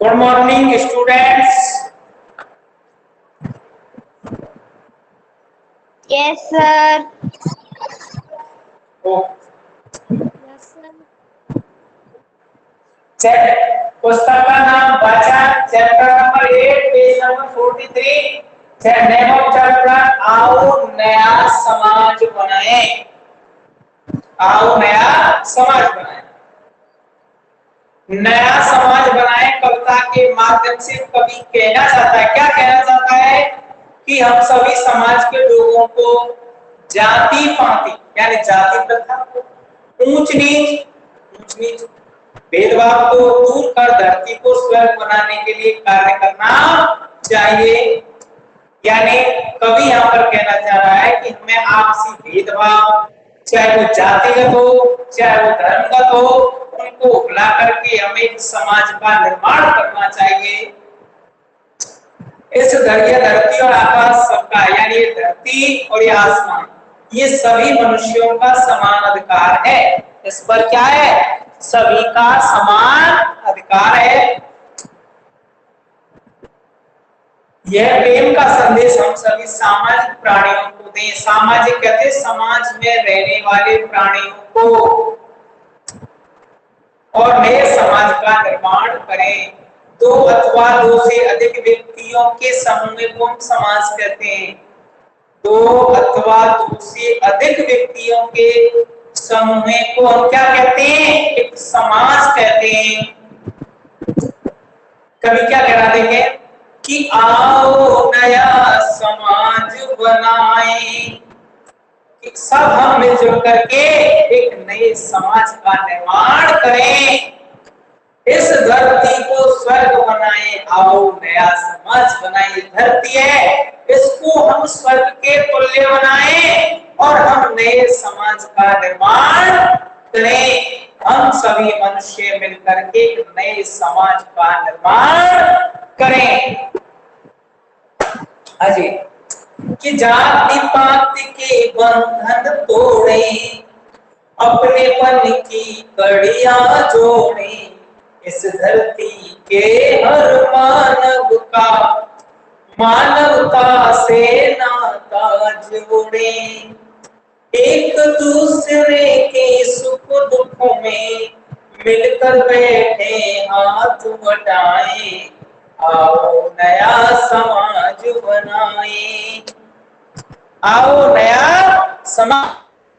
Good morning students. Yes sir. पुस्तक का नाम वाचन, chapter number 8, page number 43। Name of chapter आओ नया समाज बनाएं। आओ नया समाज बनाएं। नया समाज बनाएं कविता के माध्यम से कवि कहना चाहता है, क्या कहना चाहता है कि हम सभी समाज के लोगों को जाति पाति यानी जाति प्रथा, ऊंच नीच भेदभाव को दूर कर धरती को स्वर्ग बनाने के लिए कार्य करना चाहिए। यानी कवि यहाँ पर कहना चाह रहा है कि हमें आपसी भेदभाव, चाहे वो जातिगत हो चाहे वो धर्मगत हो, उनको भुला करके हमें एक समाज का निर्माण करना चाहिए। इस धरती और आकाश सबका, यानी ये धरती और ये आसमान, ये सभी मनुष्यों का समान अधिकार है। इस पर क्या है? सभी का समान अधिकार है। यह प्रेम का संदेश हम सभी सामाजिक प्राणियों को दें। सामाजिक कहते हैं समाज में रहने वाले प्राणियों को, और नए समाज का निर्माण करें। दो अथवा दो से अधिक व्यक्तियों के समूह को हम समाज कहते हैं। दो अथवा दो से अधिक व्यक्तियों के समूह को हम क्या कहते हैं? एक समाज कहते हैं। कभी क्या कह रहा देखे कि आओ नया समाज बनाएं, सब हम मिलजुल करके एक नए समाज का निर्माण करें, इस धरती को स्वर्ग बनाएं। आओ नया समाज बनाएं। धरती है, इसको हम स्वर्ग के तुल्य बनाएं और हम नए समाज का निर्माण करें। हम सभी मनुष्य मिलकर के एक नए समाज का निर्माण करें। अजी कि जाति पाति के बंधन तोड़े, अपनेपन की कड़ियां जोड़े, इस धरती के हर मानव का मानवता से नाता जोड़े, एक दूसरे के सुख दुख में मिलकर बैठे हाथ बटाए, आओ नया समाज बनाए। आओ नया समाज।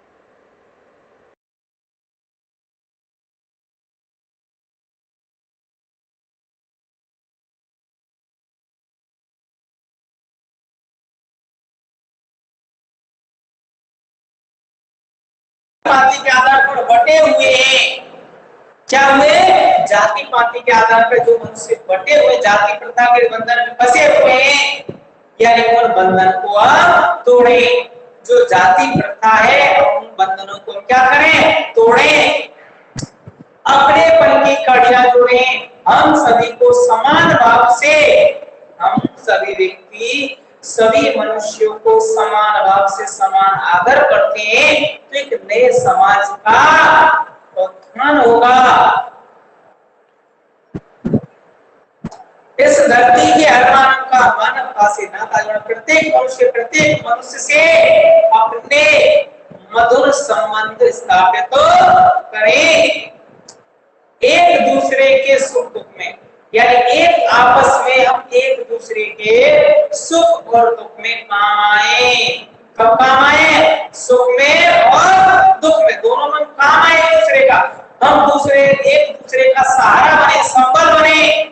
पाति के आधार पर बटे हुए हैं। क्या हुए? जाति पाति के आधार पर जो मनुष्य बटे हुए, जाति प्रथा के बंधन में फंसे हुए हैं, यानी उन बंधन को आप तोड़े। जो जाति प्रथा है उन बंधनों को क्या करें? तोड़ें। अपनेपन की कड़ियां जोड़ें। हम सभी को समान भाव से, हम सभी व्यक्ति सभी मनुष्यों को समान भाव से समान आदर करते हैं, तो एक नए समाज का उत्थान होगा। इस धरती के हर मानव का मानवता से नाता जोड़ा, प्रत्येक मनुष्य से अपने मधुर संबंध स्थापित करें। एक दूसरे के सुख दुख में, यानी एक आपस में हम एक दूसरे के सुख और दुख में काम आए। कब काम आए? सुख में और दुख में, दोनों में काम आए एक दूसरे का। हम एक दूसरे का सहारा बने, संबल बने,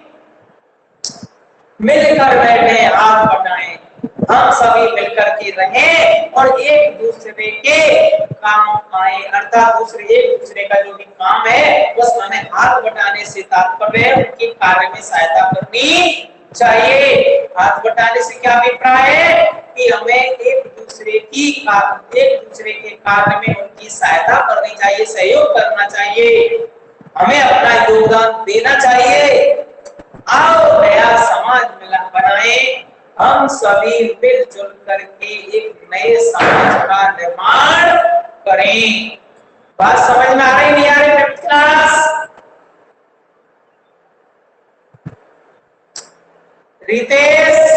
मिलकर बैठे हाथ बटाएं। हम सभी मिलकर के रहें और एक दूसरे के काम आए, अर्थात एक दूसरे का जो भी काम है बस हमें हाथ बटाने से तात्पर्य है उनके कार्य में सहायता करनी चाहिए। हाथ बटाने से क्या अभिप्राय है कि हमें एक दूसरे के कार्य में उनकी सहायता करनी चाहिए, सहयोग करना चाहिए, हमें अपना योगदान देना चाहिए। आओ नया समाज बनाए। हम सभी मिलजुल करके एक नए समाज का निर्माण करें। बात समझ में आ रही नहीं आ रही? क्लास रितेश,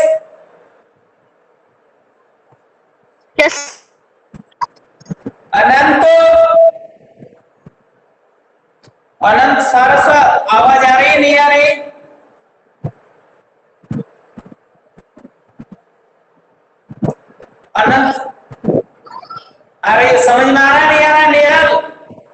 यस अनंत, अनंत सारस्वत, आवाज आ रही है नहीं आ रही? अनंत आ रही है, समझ में आ रहा नहीं आ रहा? Nehal,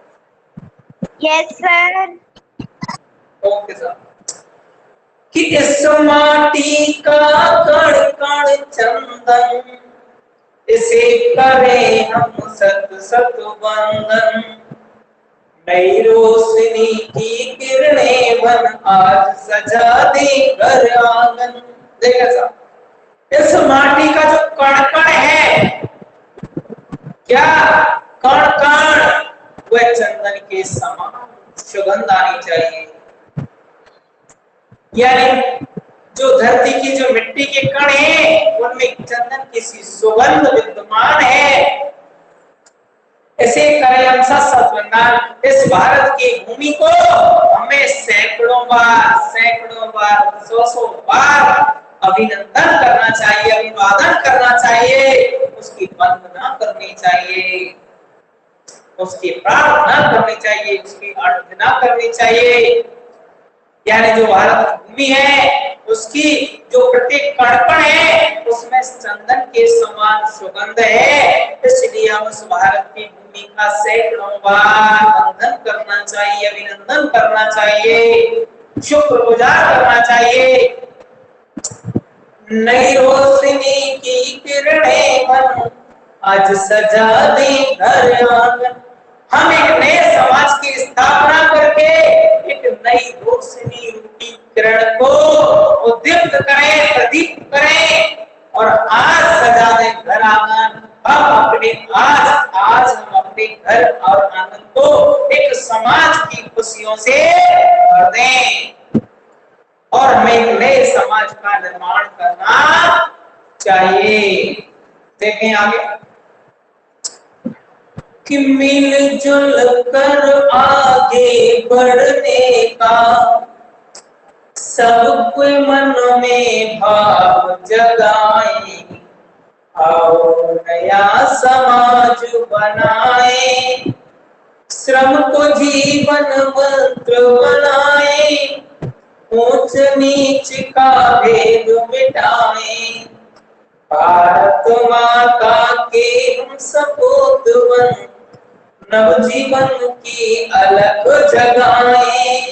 yes sir. Okay sir. कि इस माटी का कण कण चंदन, इसे करें हम सत सत वंदन, नई रोशनी की किरणें बन आज सजा दे घर आंगन। देखा साहब, इस माटी का जो कण कण है, क्या कण कण, वह चंदन के समान सुगंध आनी चाहिए। यानी जो धरती की जो मिट्टी के कण हैं, उनमें चंदन की सी सुगंध विद्यमान है। ऐसे करें हम सत्संग, इस भारत की भूमि को हमें सैकड़ों बार, सौ बार अभिनंदन करना चाहिए, अभिवादन करना चाहिए, उसकी वंदना करनी चाहिए, उसकी प्रार्थना करनी चाहिए, उसकी आराधना करनी चाहिए। यानी जो भारत की भूमि है, उसकी जो प्रत्येक कण है, उसमें चंदन के समान सुगंध है। इसलिए हम उस भारत की भूमि का सैकड़ों बार वंदन करना चाहिए, अभिनंदन करना चाहिए, शुक्रगुजार करना चाहिए। नई रोशनी की किरणें बन आज सजा दे घर आंगन। हम एक नए समाज की स्थापना करके एक नई रोशनी रूपी किरण को उद्दीप्त करें, प्रदीप्त करें और आज सजा दे घर आंगन। आज हम अपने घर और आंगन को एक समाज की खुशियों से भर दें और हमें एक नए समाज का निर्माण करना चाहिए। देखें आगे कि मिलजुल कर आगे बढ़ने का सबके मन में भाव जगाए, आओ नया समाज बनाए, श्रम को जीवन मंत्र बनाए, ऊंच नीच का भेद मिटाए, भारत माता के हम सपूत बन नवजीवन की अलग जगाएं,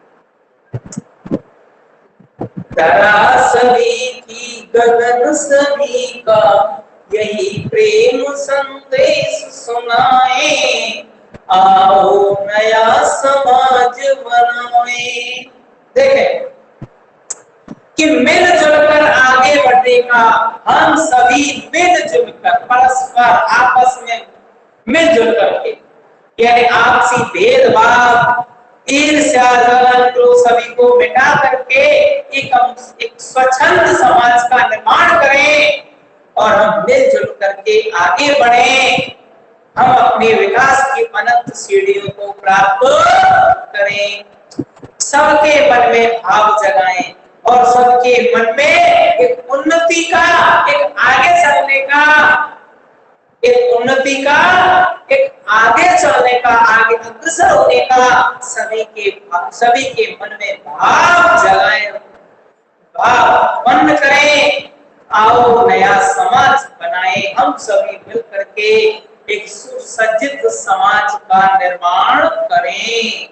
धरा सभी की गगन सभी का यही प्रेम संदेश सुनाए, आओ नया समाज बनाए। देखें कि मिलजुल कर आगे बढ़ने का, हम सभी मिलजुल कर परस्पर आपस में मिलजुल करके, यानी आपसी भेदभाव, ईर्ष्या, जलन, क्रोध सभी को मिटा करके एक स्वच्छंद समाज का निर्माण करें और हम मिलजुल करके आगे बढ़ें। हम अपने विकास की अनंत सीढ़ियों को प्राप्त करें, सबके मन में भाव जगाएं और सबके मन में एक उन्नति का, एक आगे चलने का, एक उन्नति का, एक आगे चलने का, आगे अग्रसर होने का सभी के मन में भाव जगाएं, भाव उत्पन्न करें। आओ नया समाज बनाए, हम सभी मिल करके एक सुसज्जित समाज का निर्माण करें।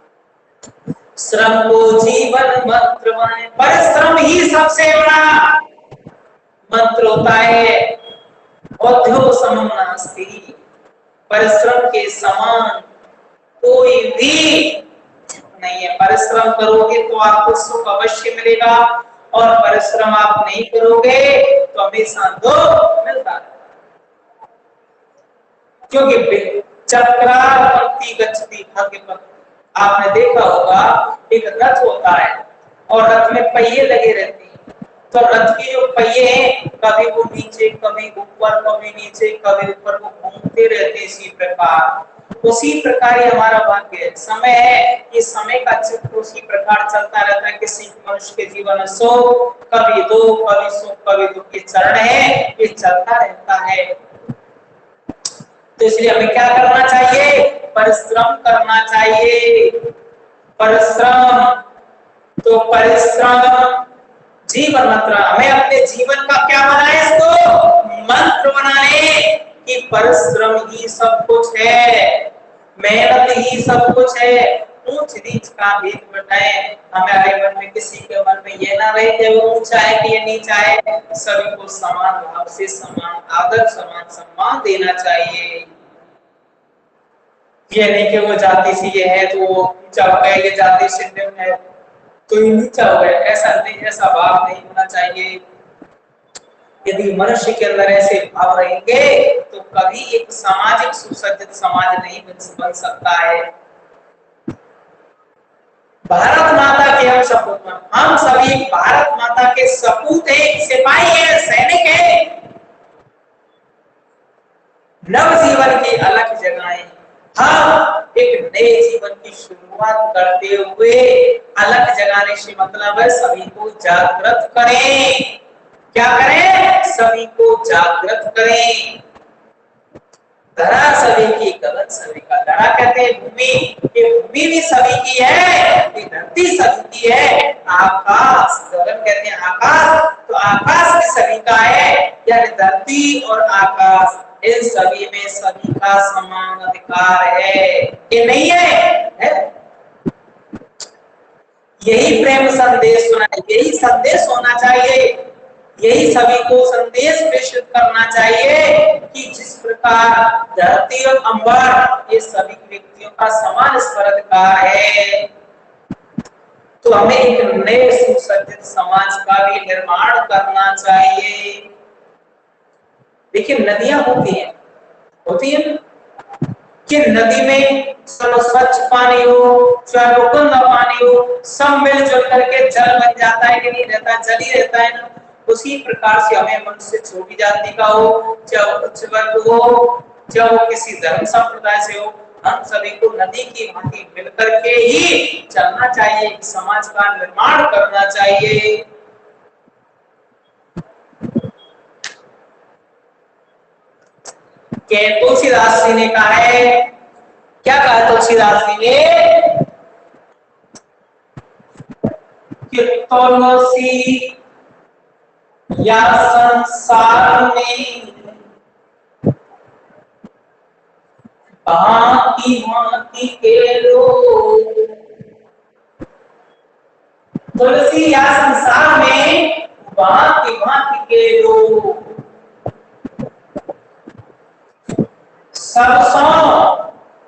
श्रम को जीवन मंत्र बनाए, परिश्रम ही सबसे बड़ा मंत्र होता है। औद्योग समम नास्ति, परिश्रम के समान कोई भी नहीं है। परिश्रम करोगे तो आपको सुख अवश्य मिलेगा और परिश्रम आप नहीं करोगे तो हमेशा दुख मिलता है। क्योंकि चक्रावती गच्छति भाग्यपथ, आपने देखा होगा एक रथ होता है और रथ में पहिए लगे रहते हैं, तो रथ के जो पहिए हैं कभी वो नीचे, कभी ऊपर, कभी नीचे, कभी ऊपर, वो घूमते रहते हैं। इसी प्रकार उसी प्रकार ही हमारा भाग्य है, समय है, ये समय का चक्र उसी प्रकार चलता रहता है। किसी मनुष्य के जीवन में सुख, कभी दुख, कभी सुख, कभी दुख, ये चरण है, ये चलता रहता है। तो इसलिए हमें क्या करना चाहिए? परिश्रम करना चाहिए, परिश्रम। तो परिश्रम जीवन मंत्र, हमें अपने जीवन का क्या बनाए? इसको मंत्र बनाए कि परिश्रम ही सब कुछ है, मेहनत ही सब कुछ है। ऊंच नीच का भेद मिटाए, हमारे मन में, किसी के मन में ये ना रहे कि वो ऊंचा है कि ये नीचा है। सभी को समान भाव से, समान आदर, समान सम्मान देना चाहिए। ये नहीं कि वो जाति से ये है तो वो ऊंचा हो गया, ये जाति से निम्न है तो ये नीचा हो गया, ऐसा नहीं, ऐसा भाव नहीं होना चाहिए। यदि मनुष्य के अंदर ऐसे भाव रहेंगे तो कभी एक सामाजिक सुसज्जित समाज नहीं बन सकता है। भारत माता के हम सपूत, हम सभी भारत माता के सपूत हैं, सिपाही हैं, सैनिक हैं। नव जीवन की अलग जगहें, हम एक नए जीवन की शुरुआत करते हुए अलग जगाने से मतलब है सभी को जागृत करें। क्या करें? सभी को जागृत करें। धरा सभी की, गगन सभी का। धरा कहते हैं भूमि, ये भूमि भी सभी की है, ये धरती सभी की है। आकाश, गगन कहते हैं आकाश, तो आकाश भी सभी का है, यानी धरती और आकाश, इन सभी में सभी का समान अधिकार है। ये नहीं है? यही प्रेम संदेश होना, यही संदेश होना चाहिए, यही सभी को संदेश प्रेषित करना चाहिए कि जिस प्रकार धरती और अंबर, ये सभी व्यक्तियों का समान स्वर अधिकार है। तो हमें एक नए सुसज्जित समाज का भी निर्माण करना चाहिए। देखिए नदियां होती हैं कि नदी में चलो स्वच्छ पानी हो, चाहे वो गंदा पानी हो, सब मिलजुल करके जल बन जाता है कि नहीं रहता? जल ही रहता है ना। उसी प्रकार से हमें मनुष्य छोटी जाति का हो, चाहे उच्च वर्ग हो, चाहे वो किसी धर्म संप्रदाय से हो, हम सभी को नदी की भांति मिलकर के ही चलना चाहिए, समाज का निर्माण करना चाहिए। तुलसीदास जी ने कहा है, क्या कहा तुलसीदास जी ने? कि तुलसी या संसार में भांति भांति के लोग, तुलसी या संसार में भांति भांति के लोग, सबसों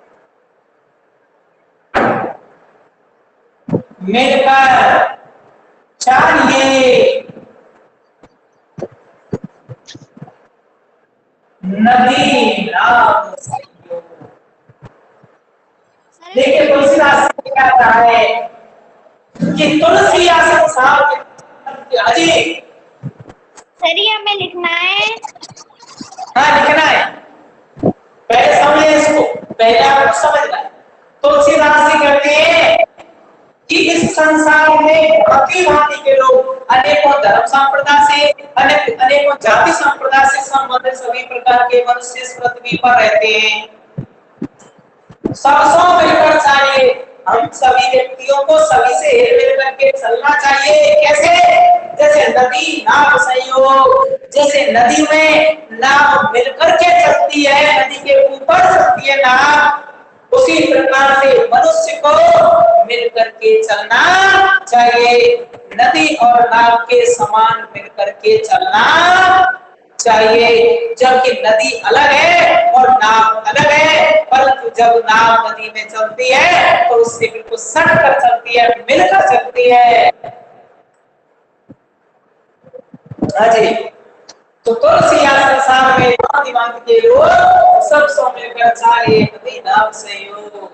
मिलकर चाहिए नदी नाम संयोग। देखिए तुलसीदास ने क्या कहा है कि तुलसी या संसार के, हाजी सर ये हमें लिखना है। हाँ लिखना है, पहले समझे इसको, पहले आपको समझना है। तुलसीदास जी कहते हैं कि इस संसार में भांति भांति के लोग, अनेकों धर्म संप्रदाय से, अनेकों जाति संप्रदाय से संबंधित सभी प्रकार के मनुष्य इस पृथ्वी पर रहते हैं। सबसों मिलकर चाहिए, हम सभी व्यक्तियों को सभी से हिल मिल करके चलना चाहिए। कैसे? जैसे नदी नाव संयोग, जैसे नदी में नाव मिलकर के चलती है, नदी के ऊपर चलती है नाव, उसी प्रकार से मनुष्य को मिलकर के चलना चाहिए। नदी और नाव के समान मिलकर के चलना चाहिए। जबकि नदी अलग है और नाव अलग है, परंतु जब नाव नदी में चलती है तो उससे बिल्कुल सट कर चलती है, मिलकर चलती है। हाजी, तो तुलसी या संसार में भांति भांति के लोग, सब सौ मिलकर चाहिए नदी नाव संयोग।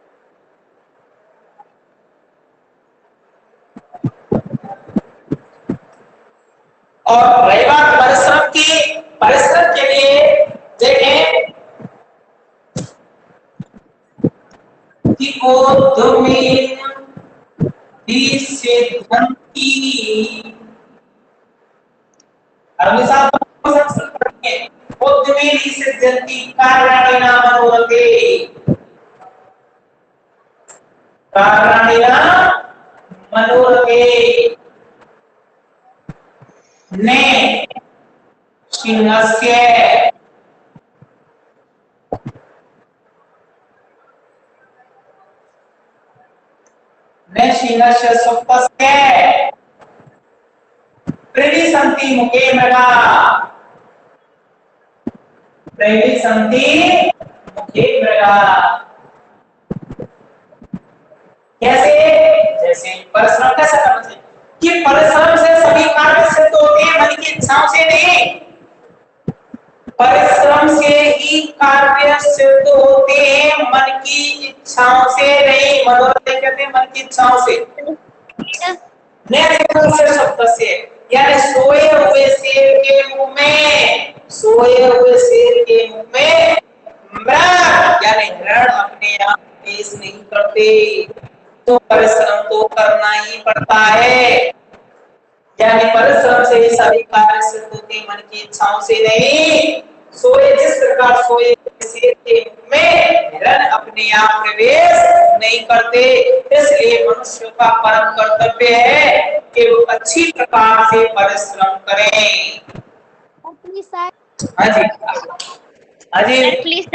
और रही बात परिश्रम की, परिश्रम के लिए देखें उद्यमेन हि सिद्ध्यन्ति। अगले साल पढ़ेंगे। उद्यमेन हि सिद्ध्यन्ति कार्याणि मनोरथे। कार्याणि मनोरथे ने सिंहस्य सुप्तस्य प्रणिसन्ति मुखे मृगा। प्रणिसन्ति मुखे मृगा। कैसे? जैसे परिश्रम कैसे करना चाहिए कि परिश्रम से सभी कार्य सिद्ध होते हैं, मन की इच्छाओं से नहीं। परिश्रम से ही कार्य सिद्ध होते हैं, मन की इच्छाओं से नहीं। मनोरथ कहते हैं मन की इच्छाओं से। शब्द से यानी सोए हुए शेर के मुंह में, सोए हुए शेर के मुंह में मृग यानी हिरण अपने आप पेश नहीं करते। तो परिश्रम तो करना ही पड़ता है। यानी परिश्रम से ही सभी कार्य सिद्ध होते, मन की इच्छाओं से नहीं। सोए जिस प्रकार सोए शेर के मुंह में हिरण अपने आप प्रवेश नहीं करते, इसलिए मनुष्य का परम कर्तव्य है कि वो अच्छी प्रकार से परिश्रम करें। हाँ जी, हाँ जी प्लीज।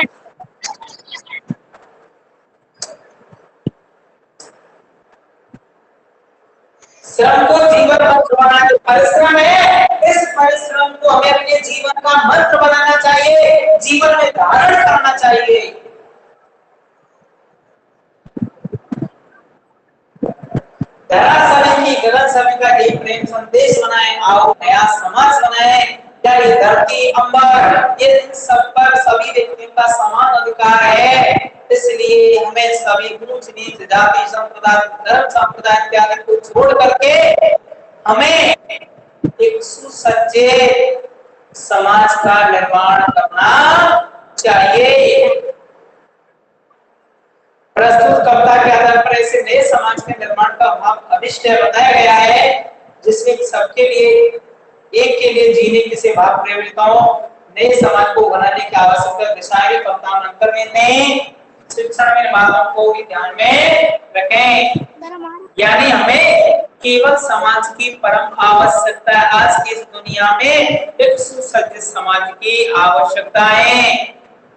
श्रम को जीवन मंत्र बनाना, जो परिश्रम है इस परिश्रम को हमें अपने जीवन का मंत्र बनाना चाहिए, जीवन में धारण करना चाहिए। सभी की गलत सभी का एक प्रेम संदेश बनाए, आओ नया समाज बनाए। क्या ये धरती अंबर ये सब पर सभी व्यक्तियों का समान अधिकार है, इसलिए हमें सभी ऊंच नीच जाति संप्रदाय धर्म संप्रदाय इत्यादि को छोड़ करके हमें एक सुसज्जित समाज का निर्माण करना चाहिए। प्रस्तुत कविता के आधार पर ऐसे नए समाज के निर्माण का भाव अभिष्टय बताया गया है, जिसमें सबके लिए एक के लिए जीने की से भाव प्रेरिताओं नए समाज को बनाने की आवश्यकता दिशाएं कविता में अंतर्निहित हैं। शिक्षण में बातों को भी ध्यान में रखें। यानी हमें केवल समाज की परम आवश्यकता है, आज की इस दुनिया में एक सुसज्जित समाज की आवश्यकता है।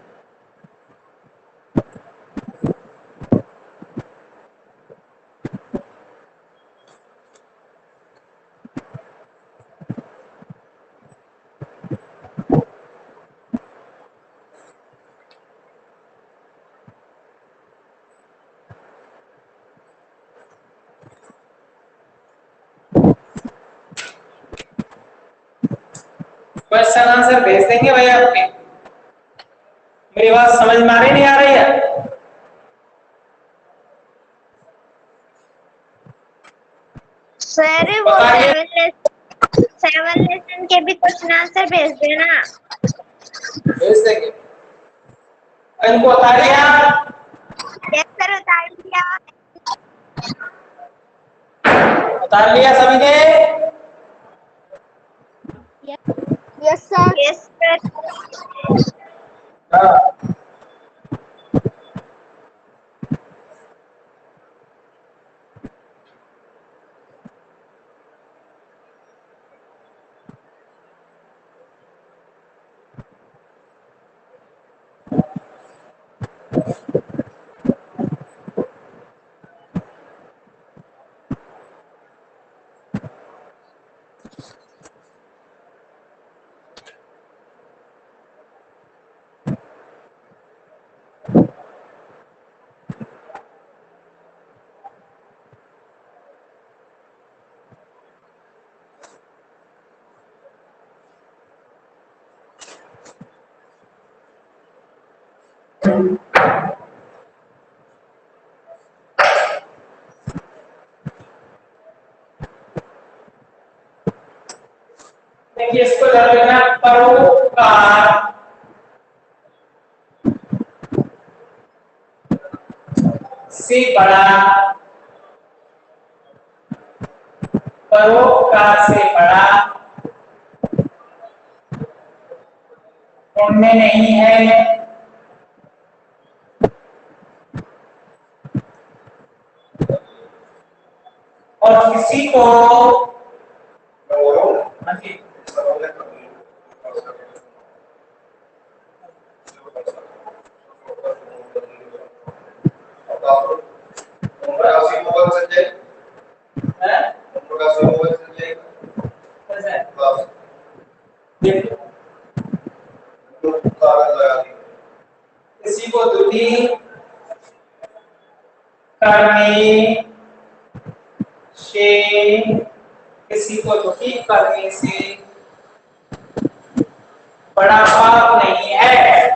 क्वेश्चन आंसर भेज देंगे भाई आपके। मेरी बात समझ में आ रही नहीं आ रही है? सर वो 7 लेसन के भी क्वेश्चन आंसर भेज देना। भेज देंगे। इनको उतार लिया? यस सर उतार लिया। उतार लिया सभी ने? Yes sir. Yes sir. देखिए इसको लेना परोपकार। से बड़ा, परोपकार से बड़ा पुण्य नहीं है। और किसी को किसी को दुखी करने से, किसी को दुखी करने से बड़ा पाप नहीं है।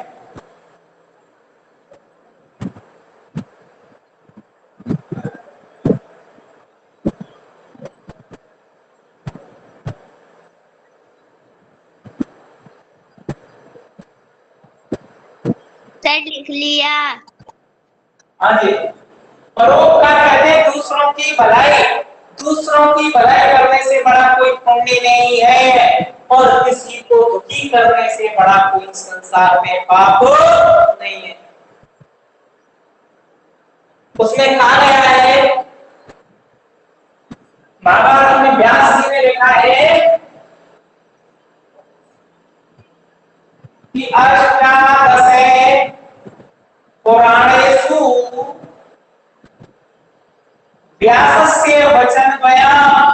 सर लिख लिया। हाँ जी, परोपकार कहते हैं दूसरों की भलाई, दूसरों की भलाई करने से बड़ा कोई पुण्य नहीं है, और किसी को दुखी करने से बड़ा कोई संसार में पाप नहीं है। उसमें कहा गया है, महाभारत में व्यास जी ने लिखा है कि अष्टादश पुराणेषु व्यासस्य वचनद्वयम्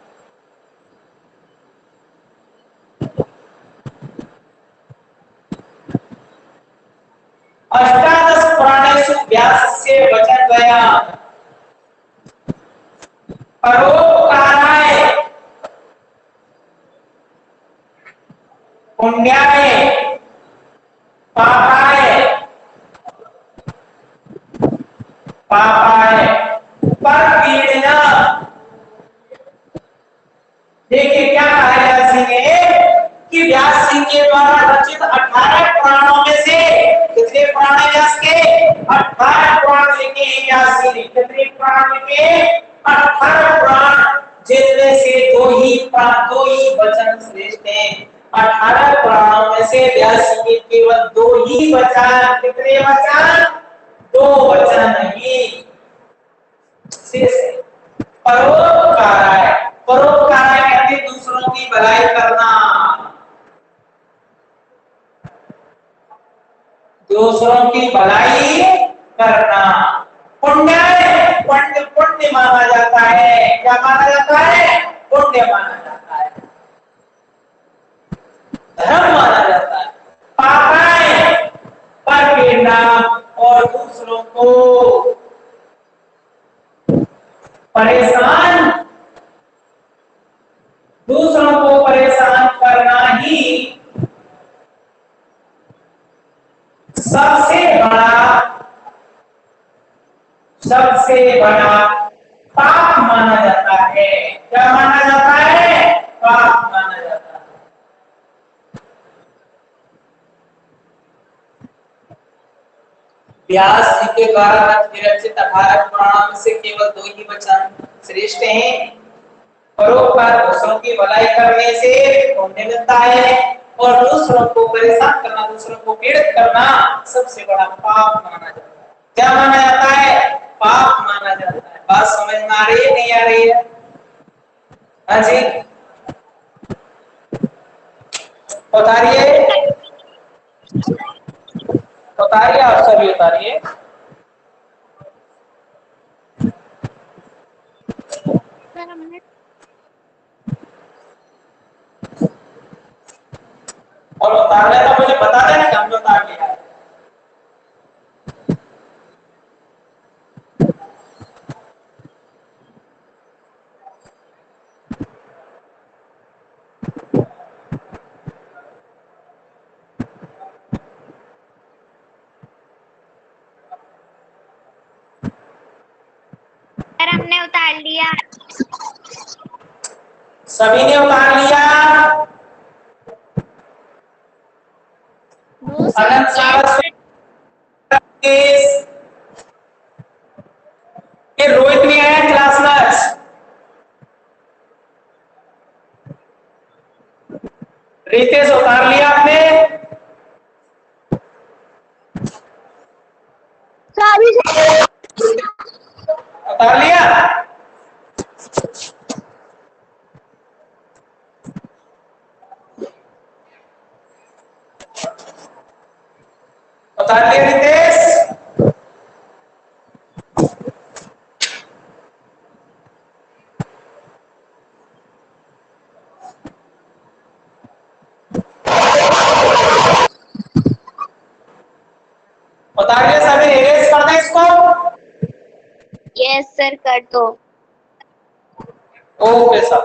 अष्टादश पुराणेषु व्यासस्य वचनद्वयम् परोपकाराय पुण्याय पापाय परपीड़ना। देखिए क्या कहा व्यास जी ने कि व्यास जी के द्वारा रचित 18 पुराणों में से कितने पुराण है व्यास के? 18 पुराण लिखे हैं व्यास जी ने। कितने पुराण लिखे? 18 पुराण, जिनमें से दो ही वचन श्रेष्ठ हैं। 18 पुराणों में से व्यास जी के केवल 2 ही वचन, कितने वचन? 2 वचन ही शेष। परोपकार, परोपकार कहते दूसरों की भलाई करना, दूसरों की भलाई करना। पुण्य, पुण्य पुण्य माना जाता है। क्या माना जाता है? पुण्य माना जाता है, धर्म माना जाता है। पापाय, परपीड़ना, और दूसरों को परेशान, दूसरों को परेशान करना ही सबसे बड़ा पाप माना जाता है। क्या माना जाता है? पाप माना जाता है। व्यास जी के द्वारा विरचित 18 पुराणों में से केवल 2 ही वचन श्रेष्ठ हैं। परोपकार, दूसरों की भलाई करने से पुण्य मिलता है, और दूसरों को परेशान करना, दूसरों को पीड़ित करना सबसे बड़ा पाप माना जाता है। क्या माना जाता है? पाप माना जाता है। बात समझ में आ रही है, नहीं आ रही है? हाँ जी, उतारिए उतारिए, आप सभी उतारिए। और उतारने का मुझे बता देना कि हमने उतार लिया है। हमने उतार लिया। सभी ने उतार लिया। अनंत रितेश उतार लिया आपने? उतार लिया? उतार लिया रितेश? उतार लिया सभी? इरेज कर दें इसको? यस सर कर दो। Okay sir.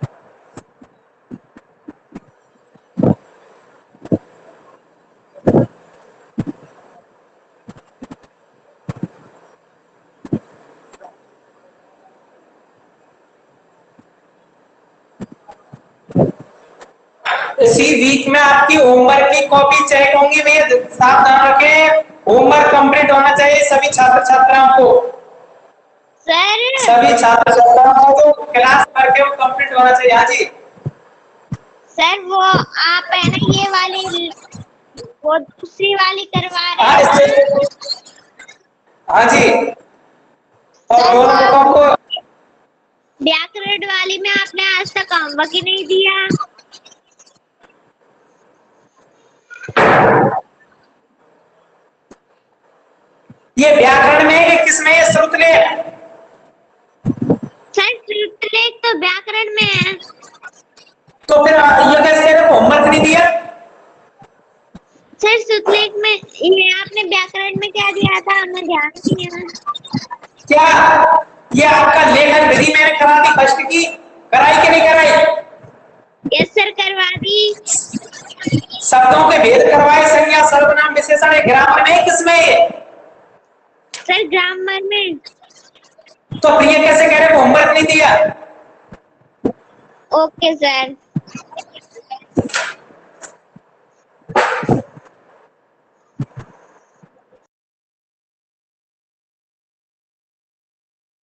इसी वीक में आपकी होमवर्क की कॉपी चेक होंगी भैया, सावधान रखें। होमवर्क कंप्लीट होना चाहिए सभी छात्र छात्राओं को। सर सभी छात्र छात्राओं को क्लास करके वो कंप्लीट होना चाहिए। हाँ जी सर वो आप है ना ये वाली वो दूसरी वाली करवा रहे हाँ हैं ना? हाँ जी। और सर वो नोटबुकों को व्याकरण वाली में आपने आज तक होमवर्क ही नहीं दिया। ये व्याकरण में है कि किसमें है? श्रुतलेख? सर श्रुतलेख तो व्याकरण में है। तो फिर ये कैसे कह रहे हो होमवर्क नहीं दिया? सर श्रुतलेख में ये आपने व्याकरण में क्या दिया था हमें ध्यान नहीं है। क्या ये आपका लेखन विधि मैंने करा दी फर्स्ट की? कराई कि नहीं कराई? यस सर करवा दी। शब्दों के भेद करवाए, संज्ञा सर्वनाम विशेषण ग्रामर में किसमें है? सर ग्रामर में। तो फिर ये कैसे कह रहे हो होमवर्क नहीं दिया? Okay sir.